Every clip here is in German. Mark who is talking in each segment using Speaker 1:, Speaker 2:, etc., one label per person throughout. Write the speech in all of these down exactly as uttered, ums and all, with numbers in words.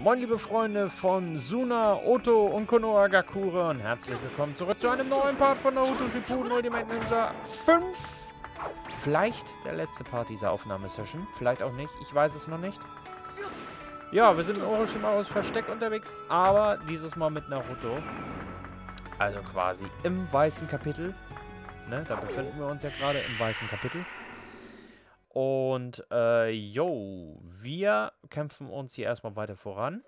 Speaker 1: Moin liebe Freunde von Suna, Oto und Konohagakure und herzlich willkommen zurück zu einem neuen Part von Naruto Shippuden Ultimate Ninja fünf. Vielleicht der letzte Part dieser Aufnahmesession, vielleicht auch nicht, ich weiß es noch nicht. Ja, wir sind in Orochimarus Versteck unterwegs, aber dieses Mal mit Naruto. Also quasi im weißen Kapitel. Ne, da befinden wir uns ja gerade im weißen Kapitel. Und, äh, yo, wir kämpfen uns hier erstmal weiter voran.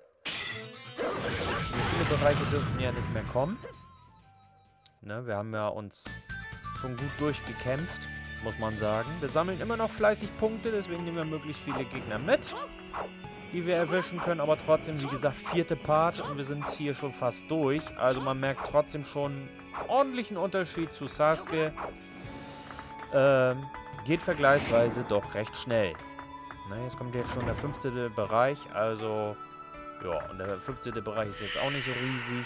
Speaker 1: Viele Bereiche dürfen ja nicht mehr kommen. Ne, wir haben ja uns schon gut durchgekämpft, muss man sagen. Wir sammeln immer noch fleißig Punkte, deswegen nehmen wir möglichst viele Gegner mit, die wir erwischen können. Aber trotzdem, wie gesagt, vierte Part und wir sind hier schon fast durch. Also man merkt trotzdem schon einen ordentlichen Unterschied zu Sasuke. Ähm... Geht vergleichsweise doch recht schnell. Na, jetzt kommt jetzt schon der fünfzehnte Bereich, also ja, und der fünfzehnte Bereich ist jetzt auch nicht so riesig.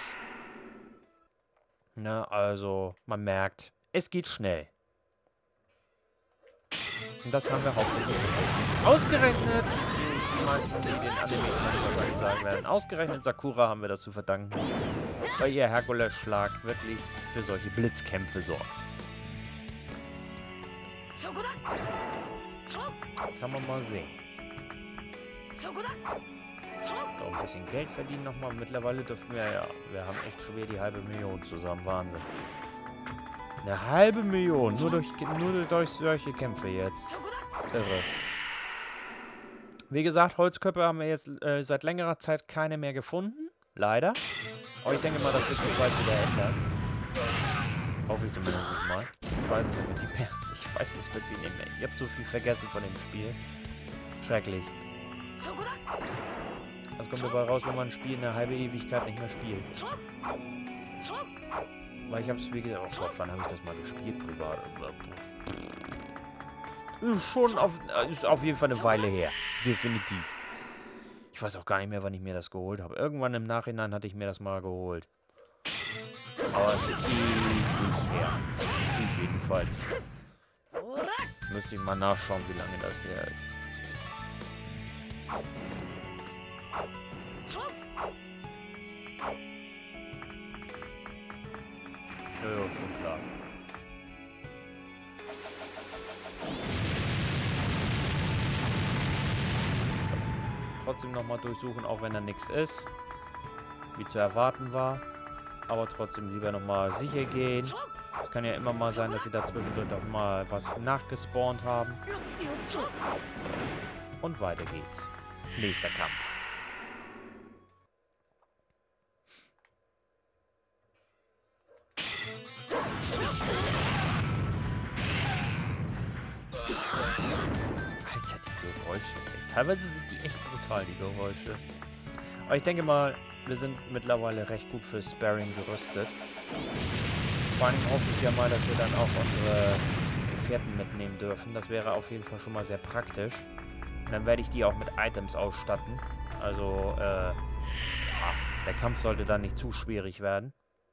Speaker 1: Na, also man merkt, es geht schnell. Und das haben wir hauptsächlich ausgerechnet. Die meisten, die den Anime wahrscheinlich sagen werden, ausgerechnet Sakura haben wir das zu verdanken, weil ihr Herkules-Schlag wirklich für solche Blitzkämpfe sorgt. Kann man mal sehen. So, ein bisschen Geld verdienen nochmal. Mittlerweile dürfen wir ja... Wir haben echt schon wieder die halbe Million zusammen. Wahnsinn. Eine halbe Million. Nur durch, nur durch solche Kämpfe jetzt. Irre. Wie gesagt, Holzköpfe haben wir jetzt äh, seit längerer Zeit keine mehr gefunden. Leider. Aber ich denke mal, das wird sich bald wieder ändern. Hoffe ich zumindest mal. Ich weiß es nicht mehr. Ich weiß es wirklich nicht mehr. Ich habe so viel vergessen von dem Spiel. Schrecklich. Das kommt dabei raus, wenn man ein Spiel eine halbe Ewigkeit nicht mehr spielt. Weil ich habe es, wie gesagt, oh Gott, wann habe ich das mal gespielt privat? Ist schon auf, ist auf jeden Fall eine Weile her. Definitiv. Ich weiß auch gar nicht mehr, wann ich mir das geholt habe. Irgendwann im Nachhinein hatte ich mir das mal geholt. Aber es ist ewig her. Gefühlt jedenfalls. Müsste ich mal nachschauen, wie lange das her ist. Ja, ja, schon klar. Trotzdem nochmal durchsuchen, auch wenn da nichts ist. Wie zu erwarten war. Aber trotzdem lieber nochmal sicher gehen. Es kann ja immer mal sein, dass sie da zwischendurch auch mal was nachgespawnt haben. Und weiter geht's. Nächster Kampf. Alter, die Geräusche. Ey. Teilweise sind die echt brutal, die Geräusche. Aber ich denke mal, wir sind mittlerweile recht gut für Sparring gerüstet. Vor allem hoffe ich ja mal, dass wir dann auch unsere Gefährten mitnehmen dürfen. Das wäre auf jeden Fall schon mal sehr praktisch. Und dann werde ich die auch mit Items ausstatten. Also, äh, der Kampf sollte dann nicht zu schwierig werden.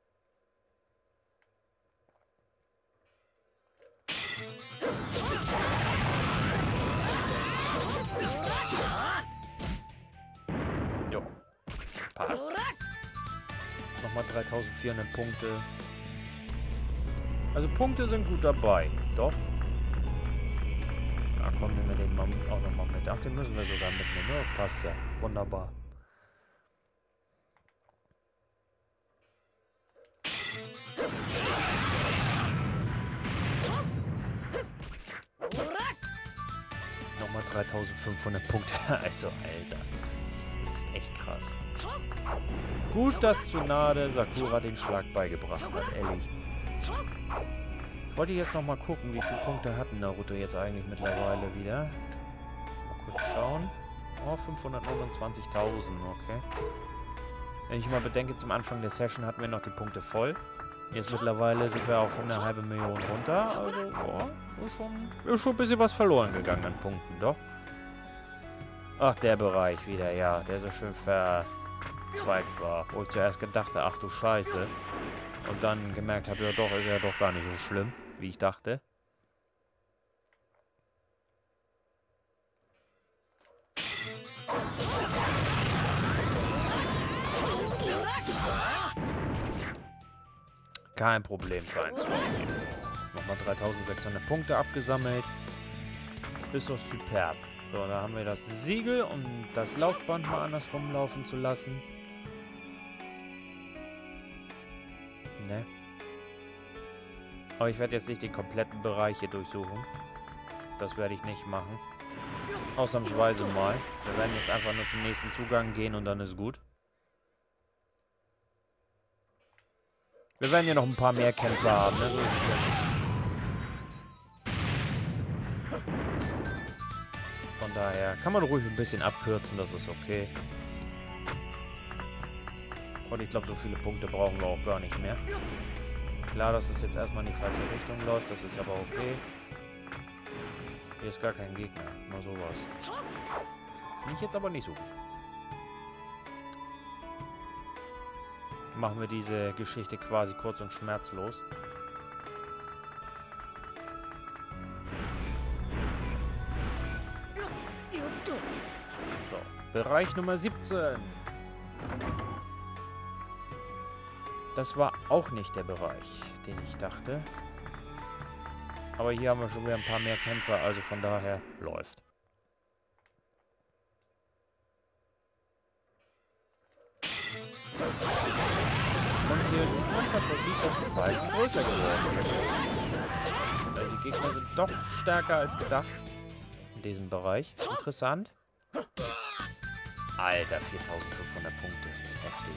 Speaker 1: Jo. Passt. Nochmal dreitausendvierhundert Punkte. Also Punkte sind gut dabei. Doch. Ja, komm, nehmen wir den auch nochmal mit. Ach, den müssen wir sogar mitnehmen. Ja, das passt ja. Wunderbar. Nochmal dreitausendfünfhundert Punkte. Also, Alter. Das ist echt krass. Gut, dass Tsunade Sakura den Schlag beigebracht hat, ehrlich. Ich wollte jetzt noch mal gucken, wie viele Punkte hatten Naruto jetzt eigentlich mittlerweile wieder. Mal kurz schauen. Oh, fünfhundertneunundzwanzigtausend, okay. Wenn ich mal bedenke, zum Anfang der Session hatten wir noch die Punkte voll. Jetzt mittlerweile sind wir auf eine halbe Million runter. Also, oh, ist schon, ist schon ein bisschen was verloren gegangen an Punkten, doch. Ach, der Bereich wieder, ja, der so schön verzweigt war. Wo ich zuerst gedacht habe, ach du Scheiße. Und dann gemerkt habe, ja doch, ist ja doch gar nicht so schlimm, wie ich dachte. Kein Problem für ein Stream. Nochmal dreitausendsechshundert Punkte abgesammelt. Ist doch superb. So, da haben wir das Siegel, um das Laufband mal andersrum laufen zu lassen. Ne? Aber ich werde jetzt nicht den kompletten Bereich hier durchsuchen. Das werde ich nicht machen. Ausnahmsweise mal. Wir werden jetzt einfach nur zum nächsten Zugang gehen und dann ist gut. Wir werden hier noch ein paar mehr Kämpfer haben, ne? So ist es jetzt. Von daher kann man ruhig ein bisschen abkürzen, das ist okay. Und ich glaube, so viele Punkte brauchen wir auch gar nicht mehr. Klar, dass es jetzt erstmal in die falsche Richtung läuft, das ist aber okay. Hier ist gar kein Gegner, nur sowas. Finde ich jetzt aber nicht so gut. Machen wir diese Geschichte quasi kurz und schmerzlos. So, Bereich Nummer siebzehn. Das war auch nicht der Bereich, den ich dachte. Aber hier haben wir schon wieder ein paar mehr Kämpfer, also von daher läuft. Und hier sieht man tatsächlich, dass die Balken größer geworden sind. Also die Gegner sind doch stärker als gedacht in diesem Bereich. Interessant. Alter, viertausendfünfhundert Punkte. Heftig.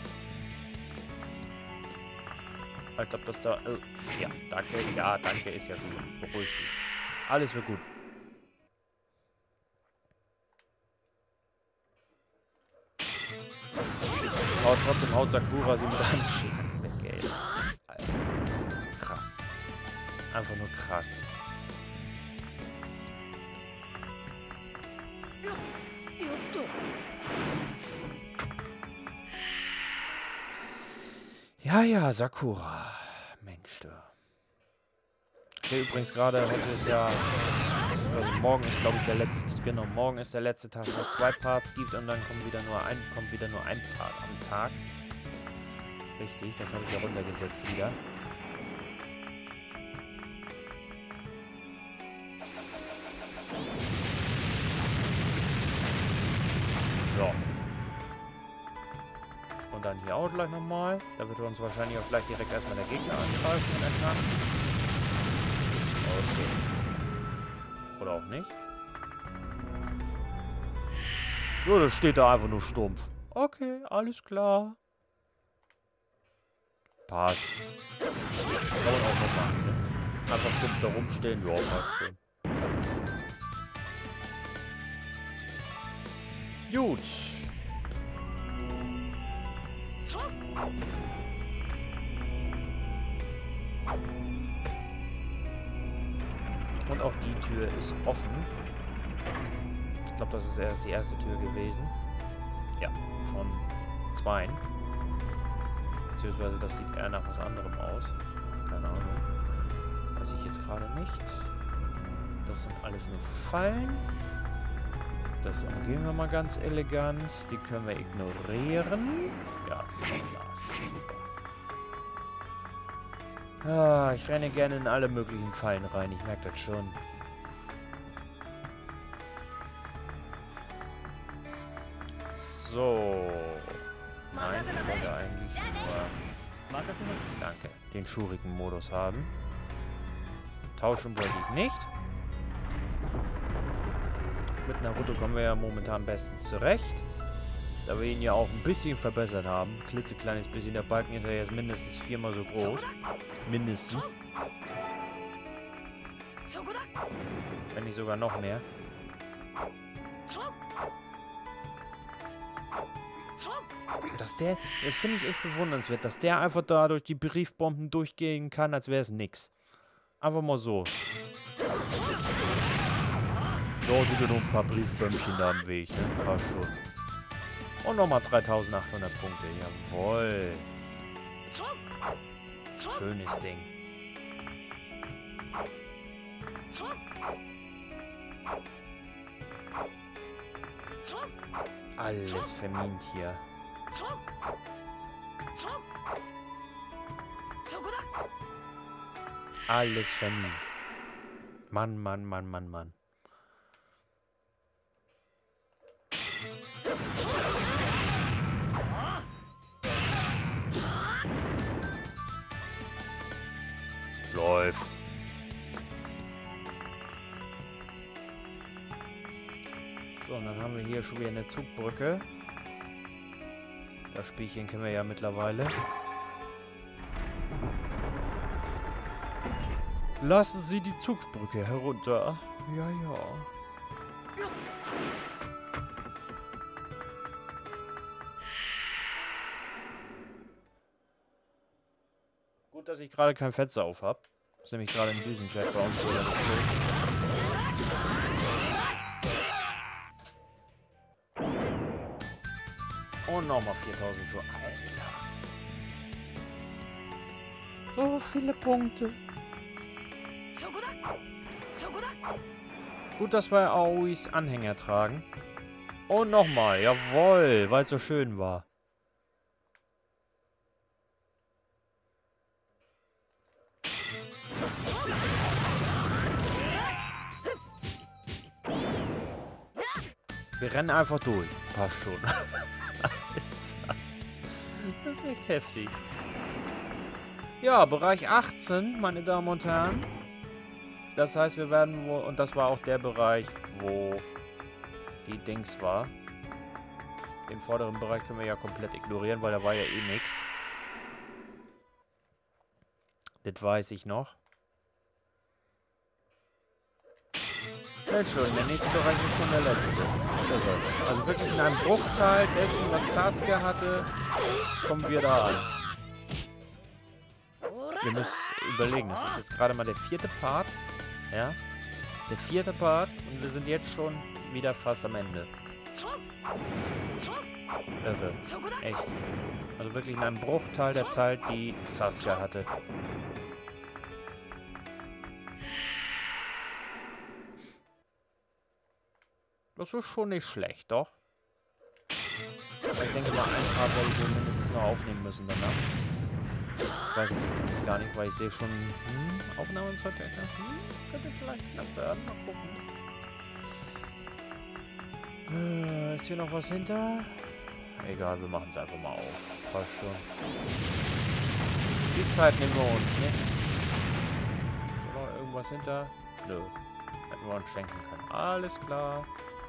Speaker 1: Als ob das da... Oh, ja, danke. Ja, danke, ist ja gut. Beruhigt dich. Alles wird gut. Aber trotzdem haut Sakura sie mit einem Schlag weg, ey. Alter. Krass. Einfach nur krass. Ja, ja, Sakura. Mensch, du. Ich sehe übrigens gerade, heute ist ja... Also morgen ist, glaube ich, der letzte... Genau, morgen ist der letzte Tag, wo es zwei Parts gibt und dann kommt wieder nur ein, kommt wieder nur ein Part am Tag. Richtig, das habe ich ja runtergesetzt wieder. So. Und dann hier auch gleich nochmal. Da wird uns wahrscheinlich auch gleich direkt erstmal der Gegner angreifen und entlang. Okay. Oder auch nicht. So, das steht da einfach nur stumpf. Okay, alles klar. Passt. Kann man auch noch machen, ne? Einfach stumpf da rumstehen. Ja, passt schon. Gut. Und auch die Tür ist offen. Ich glaube, das ist erst die erste Tür gewesen. Ja, von zweien. Beziehungsweise das sieht eher nach was anderem aus. Keine Ahnung. Weiß ich jetzt gerade nicht. Das sind alles nur Fallen. Das umgehen wir mal ganz elegant. Die können wir ignorieren. Ja, Glas. Super. Ah, ich renne gerne in alle möglichen Fallen rein. Ich merke das schon. So. Nein, ich wollte eigentlich nur... Danke. Den Shuriken-Modus haben. Tauschen wollte ich nicht. Mit Naruto kommen wir ja momentan bestens zurecht. Da wir ihn ja auch ein bisschen verbessert haben. Ein klitzekleines bisschen. Der Balken ist ja jetzt mindestens viermal so groß. Mindestens. Wenn nicht sogar noch mehr. Dass der, das finde ich echt bewundernswert, dass der einfach da durch die Briefbomben durchgehen kann, als wäre es nix. Einfach mal so. Da sind ja noch ein paar Briefbömmchen da am Weg, ne? Passt schon. Und nochmal dreitausendachthundert Punkte. Jawohl. Schönes Ding. Alles vermint hier. Alles vermint. Mann, Mann, Mann, Mann, Mann. Läuft. So, und dann haben wir hier schon wieder eine Zugbrücke. Das Spielchen kennen wir ja mittlerweile. Lassen Sie die Zugbrücke herunter. Ja, ja. Gut, dass ich gerade kein Fenster auf habe. Das ist nämlich gerade ein Düsenjet bei uns. Und nochmal viertausend für Alter. So viele Punkte. Gut, dass wir Aois Anhänger tragen. Und nochmal. Jawohl, weil es so schön war. Wir rennen einfach durch. Passt schon. Das ist echt heftig. Ja, Bereich achtzehn, meine Damen und Herren. Das heißt, wir werden wohl... Und das war auch der Bereich, wo die Dings war. Den vorderen Bereich können wir ja komplett ignorieren, weil da war ja eh nichts. Das weiß ich noch. Mensch schon, der nächste Bereich ist schon der letzte. Also wirklich in einem Bruchteil dessen, was Sasuke hatte, kommen wir da an. Wir müssen überlegen, das ist jetzt gerade mal der vierte Part. Ja, der vierte Part und wir sind jetzt schon wieder fast am Ende. Irre. Echt. Also wirklich in einem Bruchteil der Zeit, die Sasuke hatte. Das ist schon nicht schlecht, doch. Aber ich denke mal, ein Part werde ich wohl mindestens noch aufnehmen müssen danach. Ich weiß es jetzt nämlich gar nicht, weil ich sehe schon, hm, Aufnahmezeit, hm, könnte vielleicht knapp werden. Mal gucken. Äh, ist hier noch was hinter? Egal, wir machen es einfach mal auf. Passt schon. Die Zeit nehmen wir uns, ne? Ist noch irgendwas hinter? Nö. Hätten wir uns schenken können. Alles klar.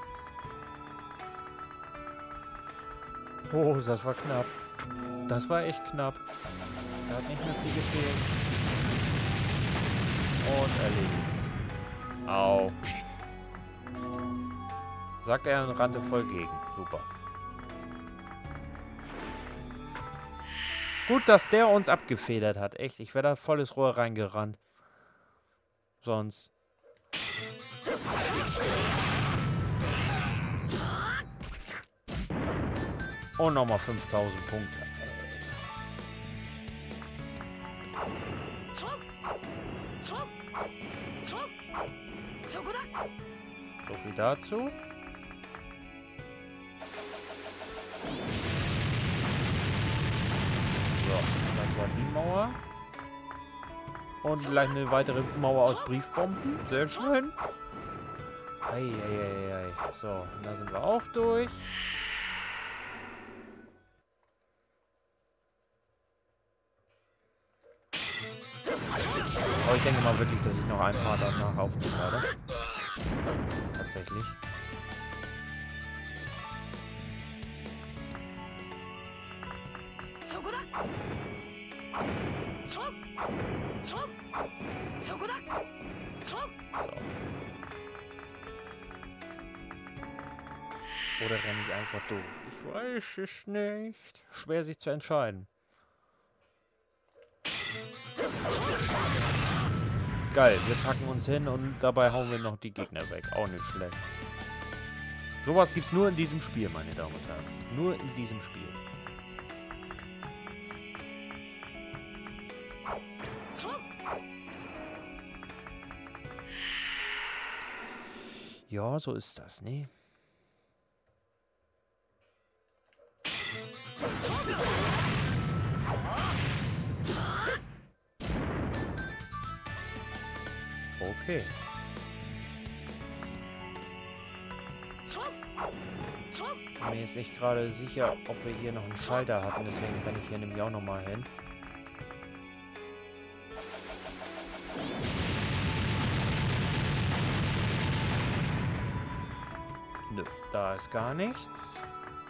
Speaker 1: Oh, das war knapp. Das war echt knapp. Da hat nicht mehr viel gefehlt. Und erledigt. Au. Sagt er und rannte voll gegen. Super. Gut, dass der uns abgefedert hat. Echt, ich wäre da volles Rohr reingerannt. Sonst. Und nochmal fünftausend Punkte. So viel dazu. So, das war die Mauer. Und vielleicht eine weitere Mauer aus Briefbomben. Sehr schön. Eieiei. So, und da sind wir auch durch. Aber ich denke mal wirklich, dass ich noch ein paar danach aufnehmen werde. Tatsächlich. So. Oder renne ich einfach durch? Ich weiß es nicht. Schwer sich zu entscheiden. Geil, wir packen uns hin und dabei hauen wir noch die Gegner weg. Auch nicht schlecht. Sowas gibt's nur in diesem Spiel, meine Damen und Herren. Nur in diesem Spiel. Ja, so ist das, ne? Okay. Mir ist echt gerade sicher, ob wir hier noch einen Schalter hatten. Deswegen kann ich hier nämlich auch nochmal hin. Nö, da ist gar nichts.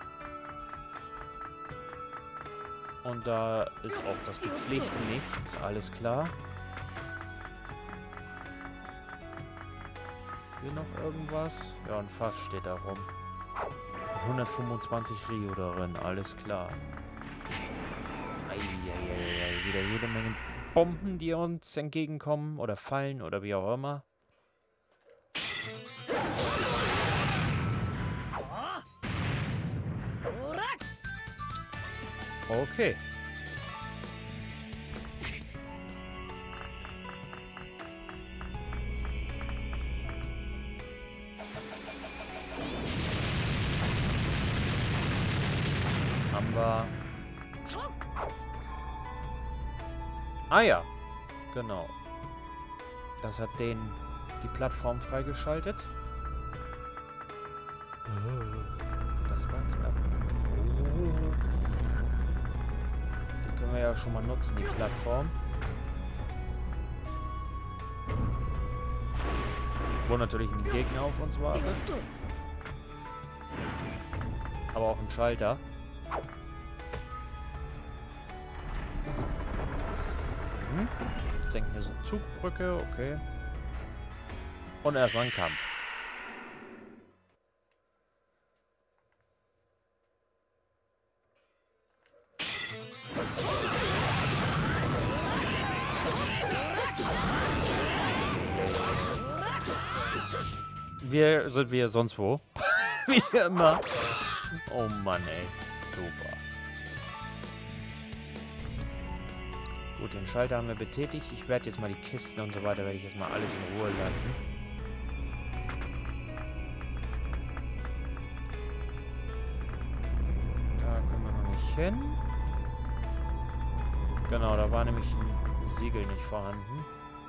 Speaker 1: Und da ist auch das gepflegte Nichts. Alles klar. Hier noch irgendwas? Ja, ein Fass steht da rum. hundertfünfundzwanzig Rio darin. Alles klar. Eieiei, wieder jede Menge Bomben, die uns entgegenkommen. Oder fallen oder wie auch immer. Okay. Haben wir... Ah ja, genau. Das hat den die Plattform freigeschaltet. Das war knapp. Oh. Die können wir ja schon mal nutzen, die Plattform. Wo natürlich ein Gegner auf uns wartet. Aber auch ein Schalter. Mhm. Ich denke hier so eine Zugbrücke, okay. Und erstmal ein Kampf. Wir sind wir sonst wo. Wie immer. Oh Mann, ey. Super. Gut, den Schalter haben wir betätigt. Ich werde jetzt mal die Kisten und so weiter, werde ich jetzt mal alles in Ruhe lassen. Da kommen wir noch nicht hin. Genau, da war nämlich ein Siegel nicht vorhanden.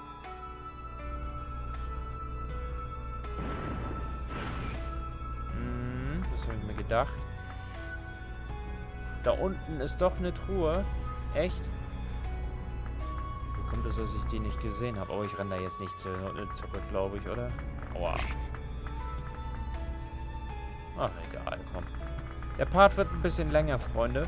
Speaker 1: Hm, das habe ich mir gedacht. Da unten ist doch eine Truhe. Echt? Wie kommt es, dass ich die nicht gesehen habe? Oh, ich renne da jetzt nicht zu, zurück, glaube ich, oder? Aua. Ach, egal, komm. Der Part wird ein bisschen länger, Freunde.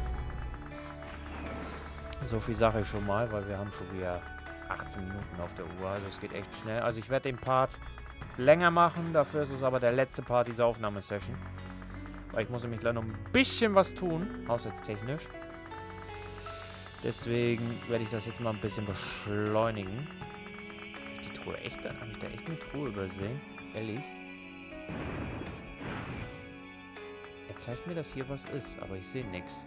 Speaker 1: So viel sage ich schon mal, weil wir haben schon wieder achtzehn Minuten auf der Uhr. Also es geht echt schnell. Also ich werde den Part länger machen. Dafür ist es aber der letzte Part dieser Aufnahmesession. Weil ich muss nämlich gleich noch ein bisschen was tun. Haushaltstechnisch. Deswegen werde ich das jetzt mal ein bisschen beschleunigen. Habe ich die Truhe echt? Habe ich da echt eine Truhe übersehen? Ehrlich? Er zeigt mir, dass hier was ist, aber ich sehe nichts.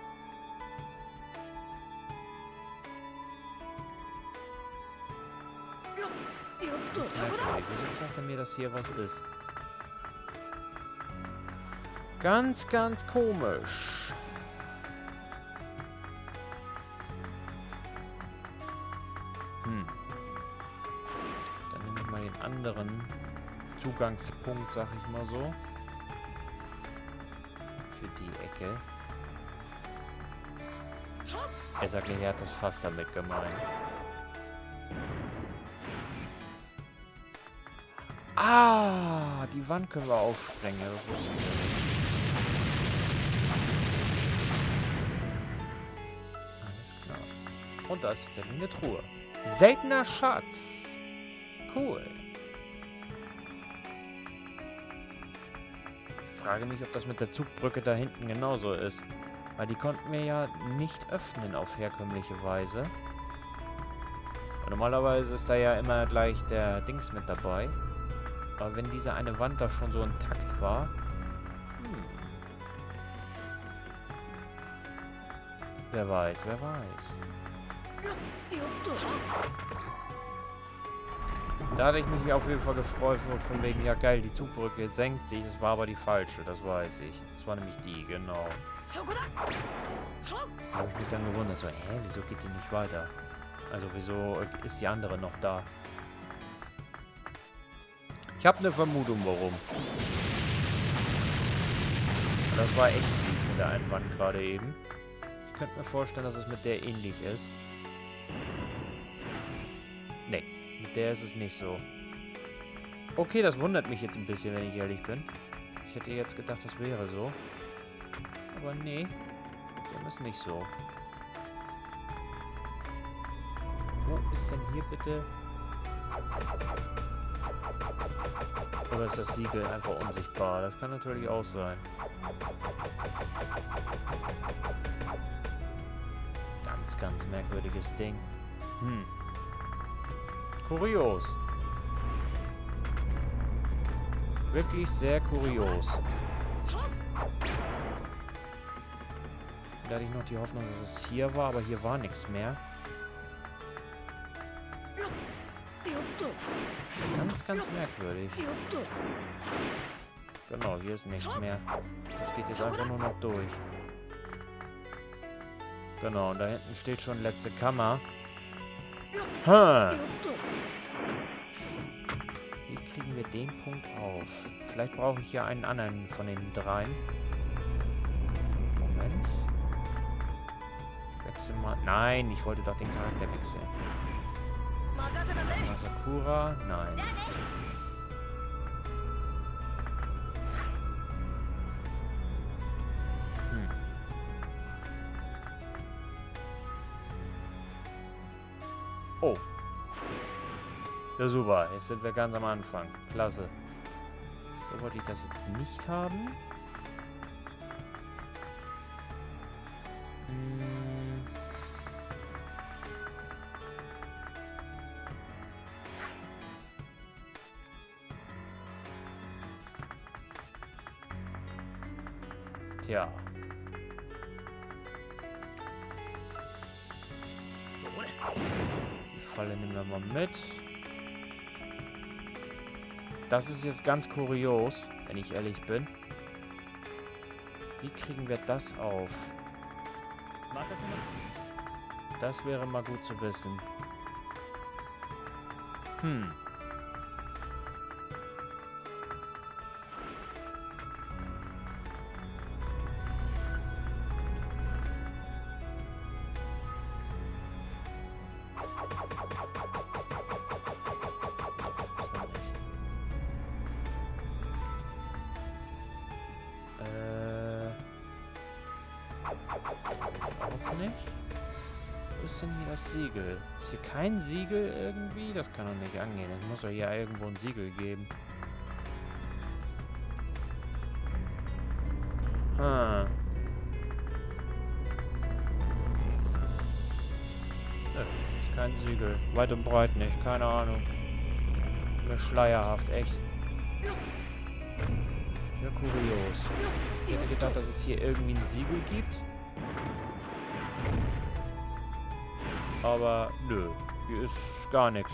Speaker 1: Das ist merkwürdig. Wieso zeigt er mir, dass hier was ist? Ganz, ganz komisch. Hm. Dann nehme ich mal den anderen Zugangspunkt, sag ich mal so. Für die Ecke. Er sagt, er hat das fast damit gemeint. Ah, die Wand können wir aufsprengen. Das wusste ich ja nicht. Alles klar. Und da ist jetzt eine Truhe. Seltener Schatz. Cool. Ich frage mich, ob das mit der Zugbrücke da hinten genauso ist. Weil die konnten wir ja nicht öffnen auf herkömmliche Weise. Und normalerweise ist da ja immer gleich der Dings mit dabei. Aber wenn diese eine Wand da schon so intakt war... Hm. Wer weiß, wer weiß. Da hatte ich mich auf jeden Fall gefreut, von wegen, ja geil, die Zugbrücke senkt sich. Das war aber die falsche, das weiß ich. Das war nämlich die, genau. Da habe ich mich dann gewundert, so, hä, wieso geht die nicht weiter? Also, wieso ist die andere noch da? Ich habe eine Vermutung, warum. Das war echt fies mit der einen Wand gerade eben. Ich könnte mir vorstellen, dass es mit der ähnlich ist. Nee, mit der ist es nicht so. Okay, das wundert mich jetzt ein bisschen, wenn ich ehrlich bin. Ich hätte jetzt gedacht, das wäre so. Aber nee, dem ist nicht so. Wo ist denn hier bitte... Oder ist das Siegel einfach unsichtbar? Das kann natürlich auch sein. Ganz, ganz merkwürdiges Ding. Hm. Kurios. Wirklich sehr kurios. Da hatte ich noch die Hoffnung, dass es hier war, aber hier war nichts mehr. Ganz, ganz merkwürdig. Genau, hier ist nichts mehr. Das geht jetzt einfach nur noch durch. Genau, und da hinten steht schon letzte Kammer. Ha! Wie kriegen wir den Punkt auf? Vielleicht brauche ich ja einen anderen von den dreien. Moment. Ich wechsle mal. Nein, ich wollte doch den Charakter wechseln. Sakura? Nein. Hm. Oh. Ja, super. Jetzt sind wir ganz am Anfang. Klasse. So wollte ich das jetzt nicht haben. Hm. Tja. Die Falle nehmen wir mal mit. Das ist jetzt ganz kurios, wenn ich ehrlich bin. Wie kriegen wir das auf? Das wäre mal gut zu wissen. Hm. Auch nicht. Wo ist denn hier das Siegel? Ist hier kein Siegel irgendwie? Das kann doch nicht angehen. Es muss doch hier irgendwo ein Siegel geben. Hm. Nö, ist kein Siegel. Weit und breit nicht. Keine Ahnung. Mir schleierhaft, echt. Ja, kurios. Ich hätte gedacht, dass es hier irgendwie ein Siegel gibt. Aber nö, hier ist gar nichts.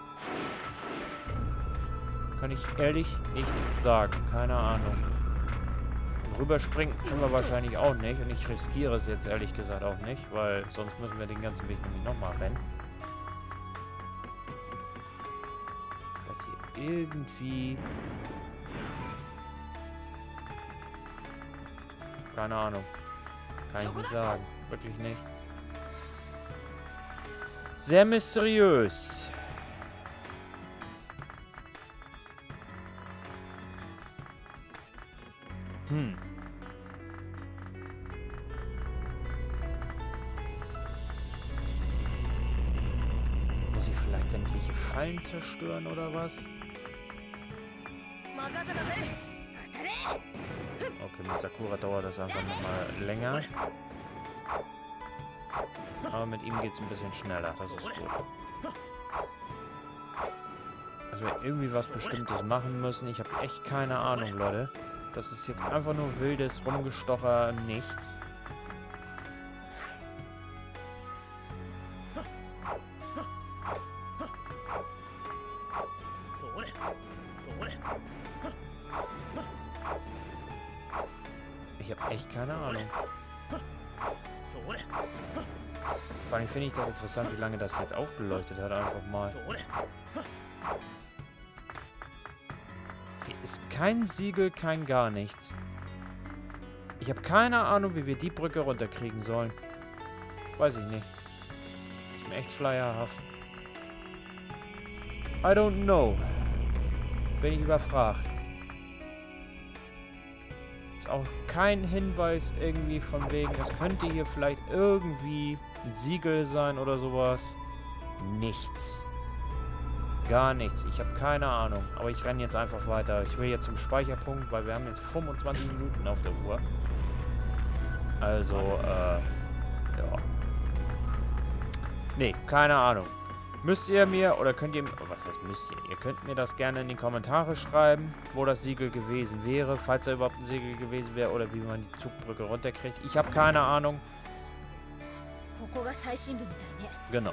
Speaker 1: Kann ich ehrlich nicht sagen. Keine Ahnung. Und rüberspringen können wir wahrscheinlich auch nicht. Und ich riskiere es jetzt ehrlich gesagt auch nicht, weil sonst müssen wir den ganzen Weg nämlich nochmal rennen. Vielleicht hier irgendwie... Keine Ahnung. Kann ich nicht sagen. Wirklich nicht. Sehr mysteriös. Hm. Muss ich vielleicht sämtliche Fallen zerstören oder was? Okay, mit Sakura dauert das einfach nochmal länger. Aber mit ihm geht es ein bisschen schneller. Das ist gut. Also wir irgendwie was Bestimmtes machen müssen. Ich habe echt keine Ahnung, Leute. Das ist jetzt einfach nur wildes Rumgestocher im Nichts. Ich habe echt keine Ahnung. Vor allem finde ich das interessant, wie lange das jetzt aufgeleuchtet hat, einfach mal. kein Siegel, kein gar nichts. Ich habe keine Ahnung, wie wir die Brücke runterkriegen sollen. Weiß ich nicht. Ich bin echt schleierhaft. I don't know. Bin ich überfragt. Ist auch kein Hinweis irgendwie von wegen, es könnte hier vielleicht irgendwie ein Siegel sein oder sowas. Nichts. Gar nichts. Ich habe keine Ahnung. Aber ich renne jetzt einfach weiter. Ich will jetzt zum Speicherpunkt, weil wir haben jetzt fünfundzwanzig Minuten auf der Uhr. Also, äh, ja. Nee, keine Ahnung. Müsst ihr mir, oder könnt ihr, oh, was heißt müsst ihr? Ihr könnt mir das gerne in die Kommentare schreiben, wo das Siegel gewesen wäre, falls da überhaupt ein Siegel gewesen wäre, oder wie man die Zugbrücke runterkriegt. Ich habe keine Ahnung. Genau.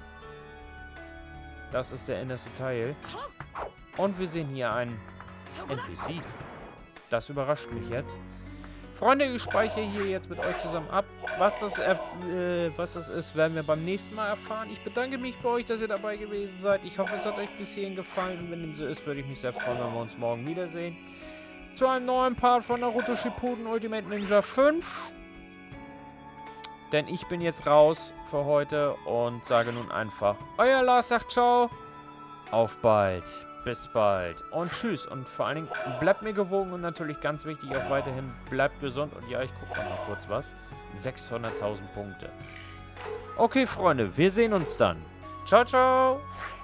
Speaker 1: Das ist der innerste Teil. Und wir sehen hier einen N P C. Das überrascht mich jetzt. Freunde, ich speichere hier jetzt mit euch zusammen ab. Was das, äh, was das ist, werden wir beim nächsten Mal erfahren. Ich bedanke mich bei euch, dass ihr dabei gewesen seid. Ich hoffe, es hat euch bis hierhin gefallen. Und wenn dem so ist, würde ich mich sehr freuen, wenn wir uns morgen wiedersehen. Zu einem neuen Part von Naruto Shippuden Ultimate Ninja fünf. Denn ich bin jetzt raus für heute und sage nun einfach, euer Lars sagt ciao, auf bald, bis bald und tschüss. Und vor allen Dingen, bleibt mir gewogen und natürlich ganz wichtig auch weiterhin, bleibt gesund. Und ja, ich gucke noch mal kurz was. sechshunderttausend Punkte. Okay, Freunde, wir sehen uns dann. Ciao, ciao.